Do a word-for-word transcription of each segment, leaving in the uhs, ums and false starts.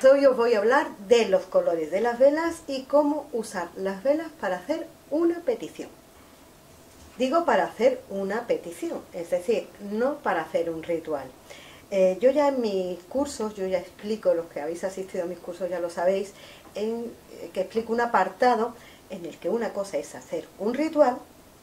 Hoy os voy a hablar de los colores de las velas y cómo usar las velas para hacer una petición. Digo para hacer una petición, es decir, no para hacer un ritual. Eh, yo ya en mis cursos, yo ya explico, los que habéis asistido a mis cursos ya lo sabéis, en, eh, que explico un apartado en el que una cosa es hacer un ritual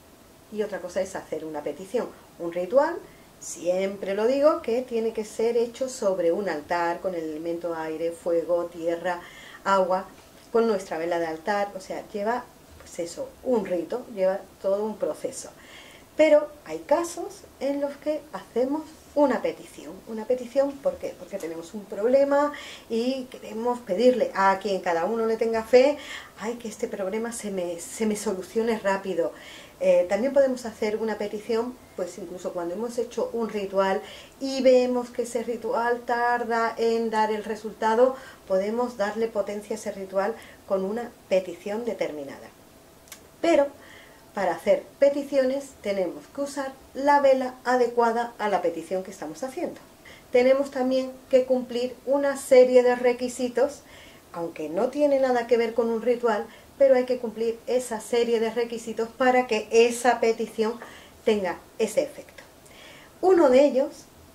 y otra cosa es hacer una petición. Un ritual, siempre lo digo, que tiene que ser hecho sobre un altar con el elemento aire, fuego, tierra, agua, con nuestra vela de altar, o sea, lleva pues eso, un rito, lleva todo un proceso. Pero hay casos en los que hacemos una petición. Una petición, ¿por qué? Porque tenemos un problema y queremos pedirle a quien cada uno le tenga fe, ay, que este problema se me, se me solucione rápido. Eh, también podemos hacer una petición, pues incluso cuando hemos hecho un ritual y vemos que ese ritual tarda en dar el resultado, podemos darle potencia a ese ritual con una petición determinada. Pero para hacer peticiones tenemos que usar la vela adecuada a la petición que estamos haciendo. Tenemos también que cumplir una serie de requisitos, aunque no tiene nada que ver con un ritual, pero hay que cumplir esa serie de requisitos para que esa petición tenga ese efecto. Uno de ellos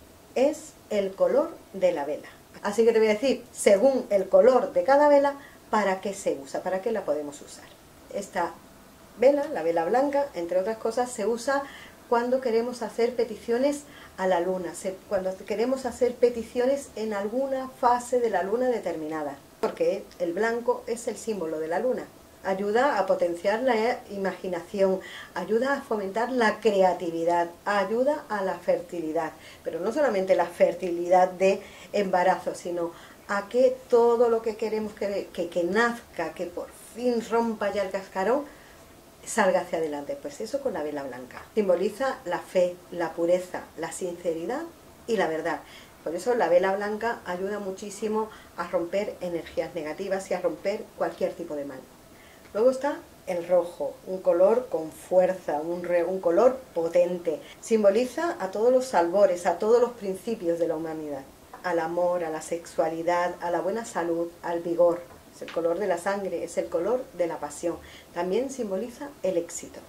es el color de la vela. Así que te voy a decir, según el color de cada vela, para qué se usa, para qué la podemos usar. Esta vela, la vela blanca, entre otras cosas, se usa cuando queremos hacer peticiones a la luna, cuando queremos hacer peticiones en alguna fase de la luna determinada, porque el blanco es el símbolo de la luna. Ayuda a potenciar la imaginación, ayuda a fomentar la creatividad, ayuda a la fertilidad, pero no solamente la fertilidad de embarazo, sino a que todo lo que queremos que, que, que nazca, que por fin rompa ya el cascarón, salga hacia adelante. Pues eso con la vela blanca. Simboliza la fe, la pureza, la sinceridad y la verdad. Por eso la vela blanca ayuda muchísimo a romper energías negativas y a romper cualquier tipo de mal. Luego está el rojo, un color con fuerza, un, re, un color potente. Simboliza a todos los albores, a todos los principios de la humanidad. Al amor, a la sexualidad, a la buena salud, al vigor. Es el color de la sangre, es el color de la pasión. También simboliza el éxito.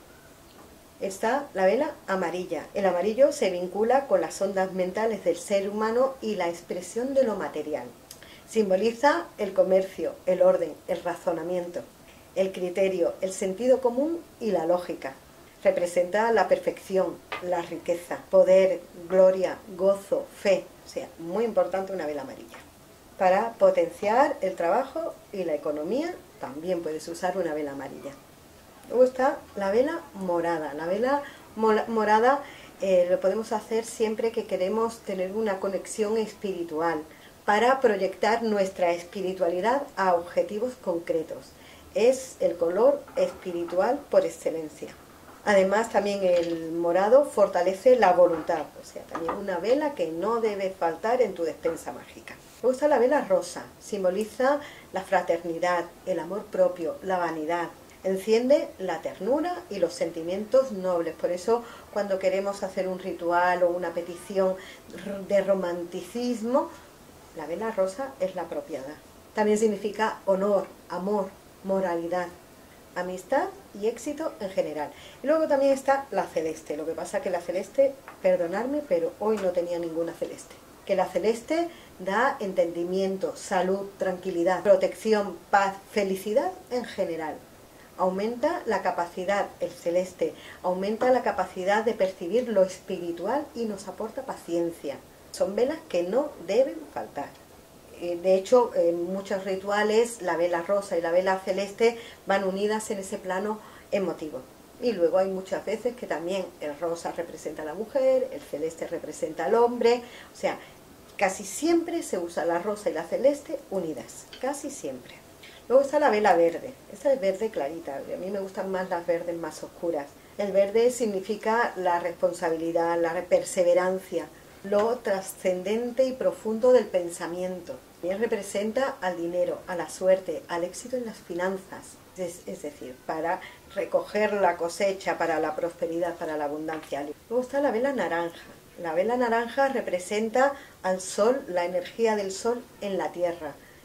Está la vela amarilla. El amarillo se vincula con las ondas mentales del ser humano y la expresión de lo material. Simboliza el comercio, el orden, el razonamiento, el criterio, el sentido común y la lógica. Representa la perfección, la riqueza, poder, gloria, gozo, fe. O sea, muy importante una vela amarilla. Para potenciar el trabajo y la economía también puedes usar una vela amarilla. Luego está la vela morada. La vela morada eh, lo podemos hacer siempre que queremos tener una conexión espiritual para proyectar nuestra espiritualidad a objetivos concretos. Es el color espiritual por excelencia. Además, también el morado fortalece la voluntad, o sea, también una vela que no debe faltar en tu despensa mágica. Luego está la vela rosa, simboliza la fraternidad, el amor propio, la vanidad. Enciende la ternura y los sentimientos nobles. Por eso, cuando queremos hacer un ritual o una petición de romanticismo, la vela rosa es la apropiada. También significa honor, amor, moralidad, amistad y éxito en general. Y luego también está la celeste. Lo que pasa que la celeste, perdonadme, pero hoy no tenía ninguna celeste. Que la celeste da entendimiento, salud, tranquilidad, protección, paz, felicidad en general. Aumenta la capacidad, el celeste, aumenta la capacidad de percibir lo espiritual y nos aporta paciencia. Son velas que no deben faltar. De hecho, en muchos rituales la vela rosa y la vela celeste van unidas en ese plano emotivo. Y luego hay muchas veces que también el rosa representa a la mujer, el celeste representa al hombre. O sea, casi siempre se usa la rosa y la celeste unidas, casi siempre. Luego está la vela verde. Esta es verde clarita, a mí me gustan más las verdes más oscuras. El verde significa la responsabilidad, la perseverancia, lo trascendente y profundo del pensamiento. También representa al dinero, a la suerte, al éxito en las finanzas, es, es decir, para recoger la cosecha, para la prosperidad, para la abundancia. Luego está la vela naranja. La vela naranja representa al sol, la energía del sol en la tierra,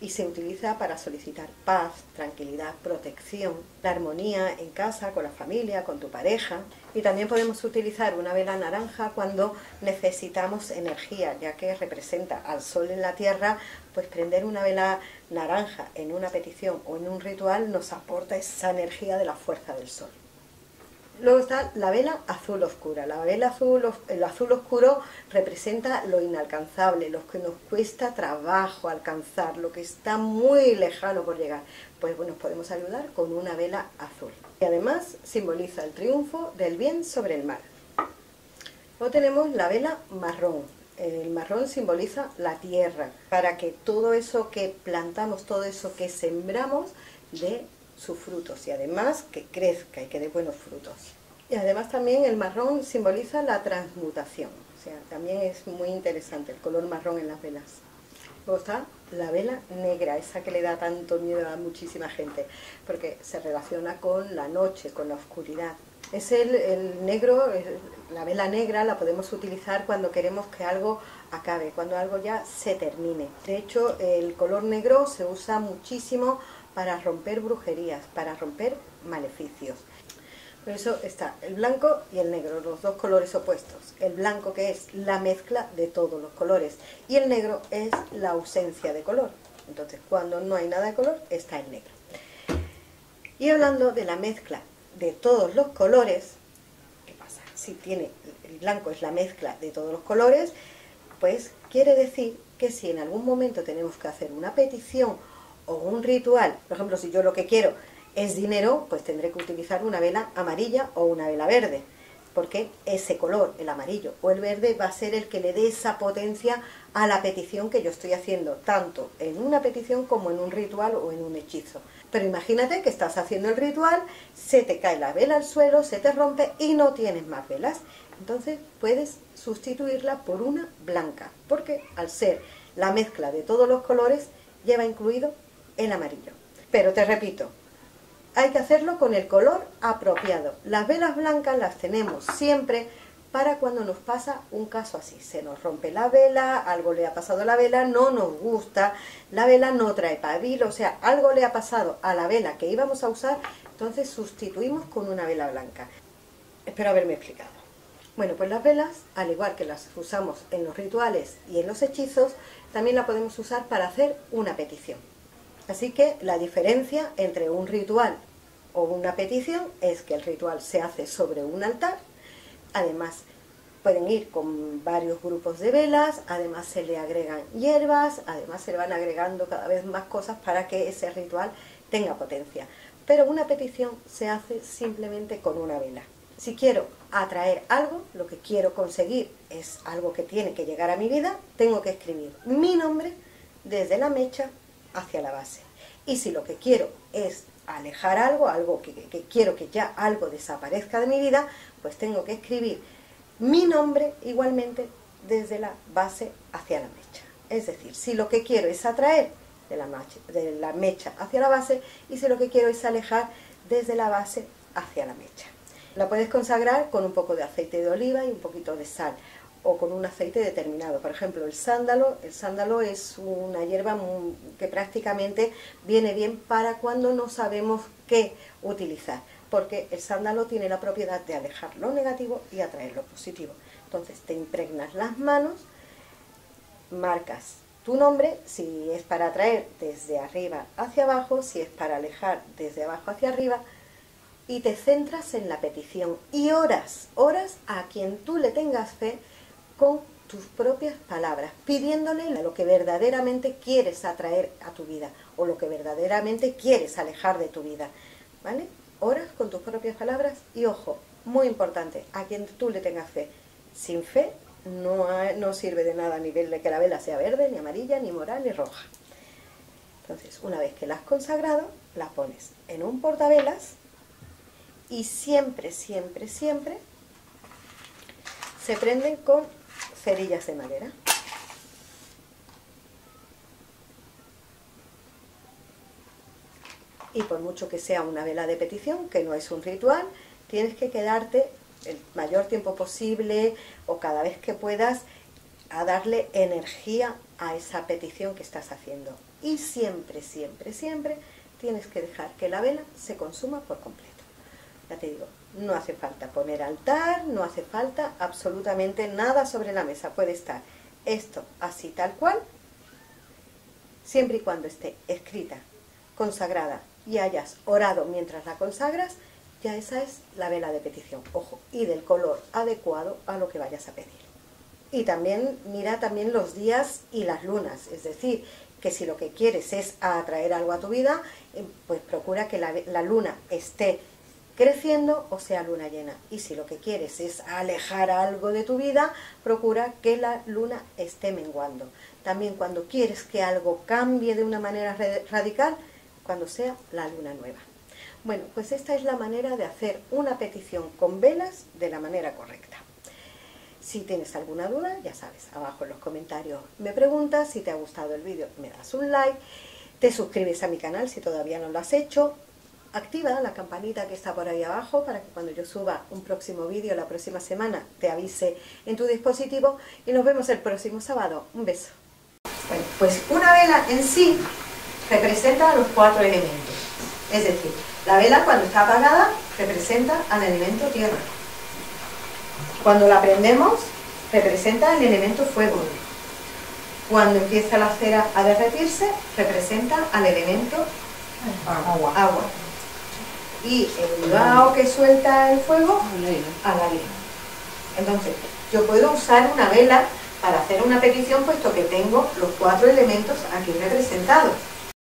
y se utiliza para solicitar paz, tranquilidad, protección, la armonía en casa, con la familia, con tu pareja. Y también podemos utilizar una vela naranja cuando necesitamos energía, ya que representa al sol en la tierra, pues prender una vela naranja en una petición o en un ritual nos aporta esa energía de la fuerza del sol. Luego está la vela azul oscura. La vela azul, el azul oscuro representa lo inalcanzable, lo que nos cuesta trabajo alcanzar, lo que está muy lejano por llegar. Pues bueno, nos podemos ayudar con una vela azul. Y además simboliza el triunfo del bien sobre el mal. Luego tenemos la vela marrón. El marrón simboliza la tierra, para que todo eso que plantamos, todo eso que sembramos, dé sus frutos y además que crezca y que dé buenos frutos. Y además también el marrón simboliza la transmutación, o sea, también es muy interesante el color marrón en las velas. Luego está la vela negra, esa que le da tanto miedo a muchísima gente, porque se relaciona con la noche, con la oscuridad. Es el, el negro, el, la vela negra la podemos utilizar cuando queremos que algo acabe, cuando algo ya se termine. De hecho, el color negro se usa muchísimo para romper brujerías, para romper maleficios. Por eso está el blanco y el negro, los dos colores opuestos. El blanco, que es la mezcla de todos los colores, y el negro es la ausencia de color. Entonces, cuando no hay nada de color, está el negro. Y hablando de la mezcla de todos los colores, ¿qué pasa? Si tiene el blanco es la mezcla de todos los colores, pues quiere decir que si en algún momento tenemos que hacer una petición o un ritual, por ejemplo, si yo lo que quiero es dinero, pues tendré que utilizar una vela amarilla o una vela verde, porque ese color, el amarillo o el verde, va a ser el que le dé esa potencia a la petición que yo estoy haciendo, tanto en una petición como en un ritual o en un hechizo. Pero imagínate que estás haciendo el ritual, se te cae la vela al suelo, se te rompe y no tienes más velas. Entonces puedes sustituirla por una blanca, porque al ser la mezcla de todos los colores, lleva incluido el amarillo. Pero te repito, hay que hacerlo con el color apropiado. Las velas blancas las tenemos siempre para cuando nos pasa un caso así. Se nos rompe la vela, algo le ha pasado a la vela, no nos gusta, la vela no trae pabilo, o sea, algo le ha pasado a la vela que íbamos a usar, entonces sustituimos con una vela blanca. Espero haberme explicado. Bueno, pues las velas, al igual que las usamos en los rituales y en los hechizos, también la podemos usar para hacer una petición. Así que la diferencia entre un ritual o una petición es que el ritual se hace sobre un altar, además pueden ir con varios grupos de velas, además se le agregan hierbas, además se le van agregando cada vez más cosas para que ese ritual tenga potencia. Pero una petición se hace simplemente con una vela. Si quiero atraer algo, lo que quiero conseguir es algo que tiene que llegar a mi vida, tengo que escribir mi nombre desde la mecha hacia la base. Y si lo que quiero es alejar algo, algo que, que, que quiero que ya algo desaparezca de mi vida, pues tengo que escribir mi nombre igualmente desde la base hacia la mecha. Es decir, si lo que quiero es atraer de la, mecha, de la mecha hacia la base, y si lo que quiero es alejar desde la base hacia la mecha. La puedes consagrar con un poco de aceite de oliva y un poquito de sal, o con un aceite determinado. Por ejemplo, el sándalo, el sándalo es una hierba que prácticamente viene bien para cuando no sabemos qué utilizar, porque el sándalo tiene la propiedad de alejar lo negativo y atraer lo positivo. Entonces te impregnas las manos, marcas tu nombre, si es para atraer desde arriba hacia abajo, si es para alejar desde abajo hacia arriba, y te centras en la petición y oras, oras a quien tú le tengas fe con tus propias palabras, pidiéndole lo que verdaderamente quieres atraer a tu vida o lo que verdaderamente quieres alejar de tu vida, ¿vale? Oras con tus propias palabras y, ojo, muy importante, a quien tú le tengas fe. Sin fe no, hay, no sirve de nada a nivel de que la vela sea verde, ni amarilla, ni morada, ni roja. Entonces, una vez que la has consagrado, la pones en un portavelas y siempre, siempre, siempre se prenden con cerillas de madera. Y por mucho que sea una vela de petición, que no es un ritual, tienes que quedarte el mayor tiempo posible o cada vez que puedas a darle energía a esa petición que estás haciendo. Y siempre, siempre, siempre tienes que dejar que la vela se consuma por completo. Ya te digo, no hace falta poner altar, no hace falta absolutamente nada sobre la mesa. Puede estar esto así tal cual, siempre y cuando esté escrita, consagrada y hayas orado mientras la consagras, ya esa es la vela de petición. Ojo, y del color adecuado a lo que vayas a pedir. Y también mira también los días y las lunas, es decir, que si lo que quieres es atraer algo a tu vida, pues procura que la, la luna esté creciendo o sea luna llena. Y si lo que quieres es alejar algo de tu vida, procura que la luna esté menguando. También cuando quieres que algo cambie de una manera radical, cuando sea la luna nueva. Bueno, pues esta es la manera de hacer una petición con velas de la manera correcta. Si tienes alguna duda, ya sabes, abajo en los comentarios me preguntas. Si te ha gustado el vídeo, me das un like, te suscribes a mi canal si todavía no lo has hecho, activa la campanita que está por ahí abajo para que cuando yo suba un próximo vídeo la próxima semana te avise en tu dispositivo, y nos vemos el próximo sábado. Un beso. Bueno, pues una vela en sí representa los cuatro elementos, es decir, la vela cuando está apagada representa al elemento tierra. Cuando la prendemos, representa el elemento fuego. Cuando empieza la cera a derretirse, representa al elemento agua. agua. Y el vaho que suelta el fuego, al aire. Entonces, yo puedo usar una vela para hacer una petición, puesto que tengo los cuatro elementos aquí representados.